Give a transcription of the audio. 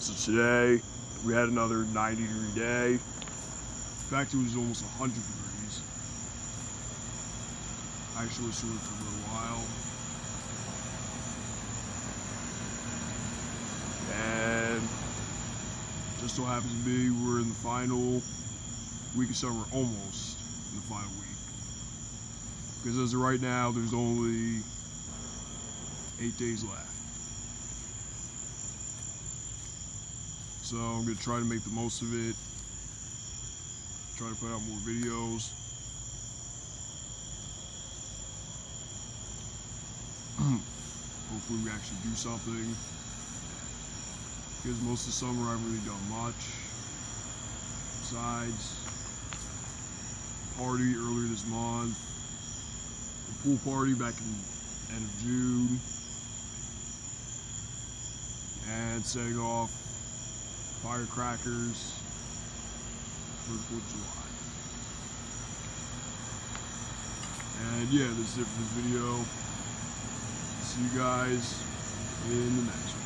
So today, we had another 90-degree day. In fact, it was almost 100 degrees. I actually was swimming for a little while. And just so happens to be, we're in the final week of summer, almost in the final week. Because as of right now, there's only 8 days left. So I'm going to try to make the most of it. Try to put out more videos. Hopefully we actually do something. Because most of the summer I haven't really done much. Besides, party earlier this month. The pool party back in the end of June. And setting off firecrackers for the 4th of July. And yeah, this is it for this video. See you guys in the next one.